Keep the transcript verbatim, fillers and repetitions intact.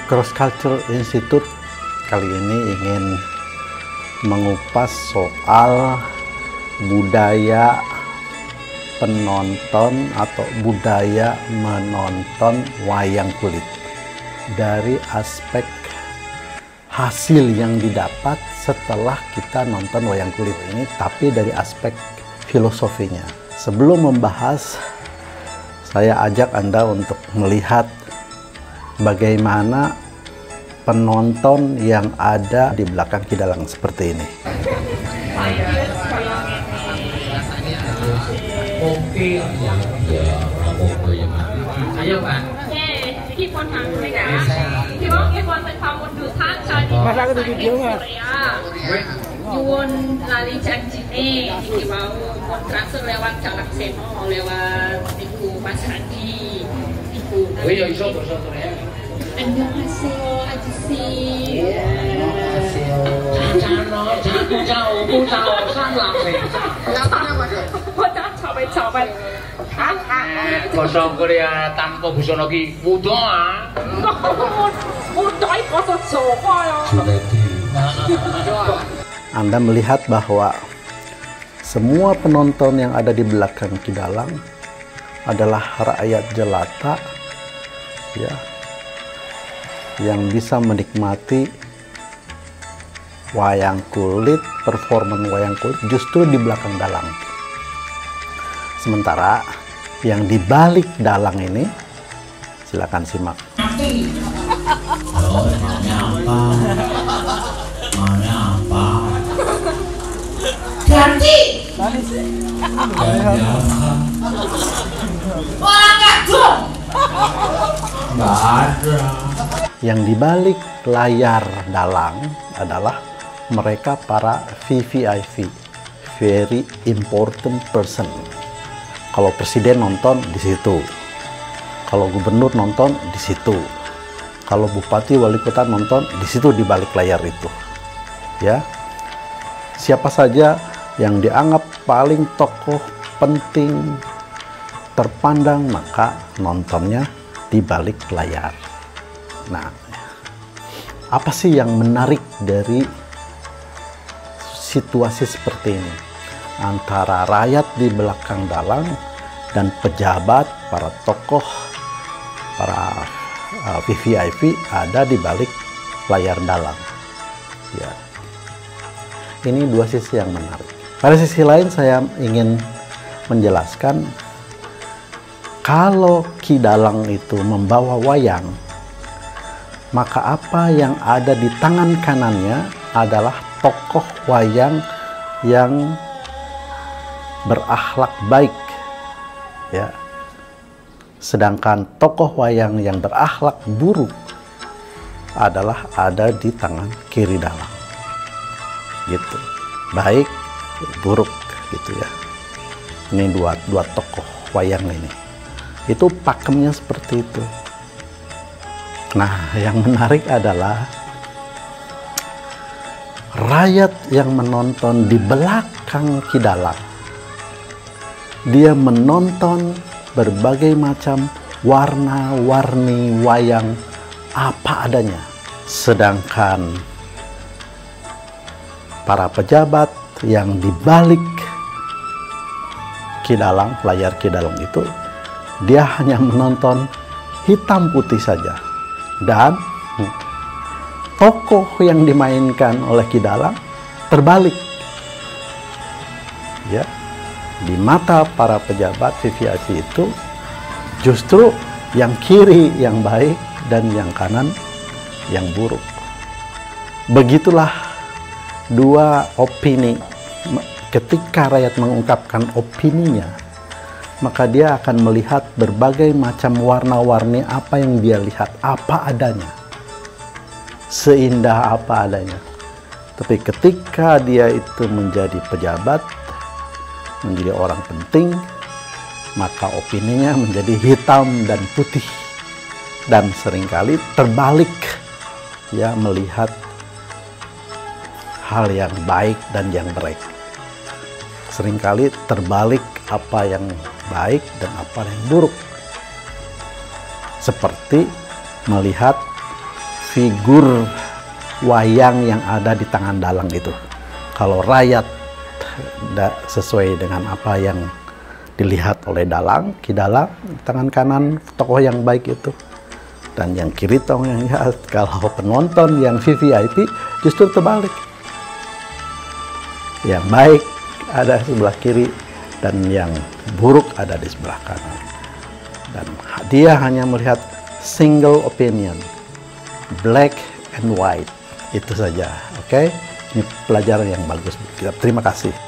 Cross Culture Institute kali ini ingin mengupas soal budaya penonton atau budaya menonton wayang kulit dari aspek hasil yang didapat setelah kita nonton wayang kulit ini, tapi dari aspek filosofinya. Sebelum membahas, saya ajak Anda untuk melihat bagaimana penonton yang ada di belakang Kidalang seperti ini. Ayo Pak. Masa aku di video Mas. Yun lali janji nih, iki mau kontrak lewat Jalak Seno, lewat Ibu Mas Hadi, Ibu. Oh iya iso iso ya. Annyeonghaseyo ajusi. Annyeonghaseyo. Jano, jano, jao, bu jao, san lang sih. Bocah capek-capek. Basa Korea tanpa busana ki muda ah. Muda iki basa Jawa ya. Anda melihat bahwa semua penonton yang ada di belakang Kidalang adalah rakyat jelata, ya, yang bisa menikmati wayang kulit, performan wayang kulit justru di belakang dalang. Sementara yang di balik dalang ini, silakan simak. Oh, maunya apa? Maunya apa? Ganti. Ganti apa? Orang kadung. Nggak ada. Yang di balik layar dalang adalah mereka para V V I P, very important person. Kalau presiden nonton di situ, kalau gubernur nonton di situ, kalau bupati wali kota nonton di situ di balik layar itu, ya. Siapa saja yang dianggap paling tokoh penting terpandang maka nontonnya di balik layar. Nah, apa sih yang menarik dari situasi seperti ini antara rakyat di belakang dalang dan pejabat, para tokoh, para uh, V V I P ada di balik layar dalang, ya. Ini dua sisi yang menarik. Pada sisi lain saya ingin menjelaskan kalau Kidalang itu membawa wayang, maka apa yang ada di tangan kanannya adalah tokoh wayang yang berakhlak baik, ya. Sedangkan tokoh wayang yang berakhlak buruk adalah ada di tangan kiri dalang, gitu. Baik, buruk, gitu ya. Ini dua dua tokoh wayang ini. Itu pakemnya seperti itu. Nah, yang menarik adalah rakyat yang menonton di belakang Kidalang. Dia menonton berbagai macam warna-warni wayang apa adanya. Sedangkan para pejabat yang di balik Kidalang, layar Kidalang itu, dia hanya menonton hitam putih saja. Dan tokoh yang dimainkan oleh Kidalang terbalik, ya. Di mata para pejabat V V I P itu justru yang kiri yang baik dan yang kanan yang buruk. Begitulah dua opini. Ketika rakyat mengungkapkan opininya, maka dia akan melihat berbagai macam warna-warni apa yang dia lihat, apa adanya, seindah apa adanya. Tapi ketika dia itu menjadi pejabat, menjadi orang penting, maka opininya menjadi hitam dan putih, dan seringkali terbalik, ya, melihat hal yang baik dan yang baik. Seringkali terbalik apa yang baik dan apa yang buruk. Seperti melihat figur wayang yang ada di tangan dalang itu. Kalau rakyat tidak sesuai dengan apa yang dilihat oleh dalang, Ki Dalang, tangan kanan tokoh yang baik itu, dan yang kiri tokoh yang jahat. Kalau penonton yang V V I P justru terbalik. Yang baik ada di sebelah kiri dan yang buruk ada di sebelah kanan. Dan dia hanya melihat single opinion, black and white, itu saja. Oke, okay? Ini pelajaran yang bagus. Terima kasih.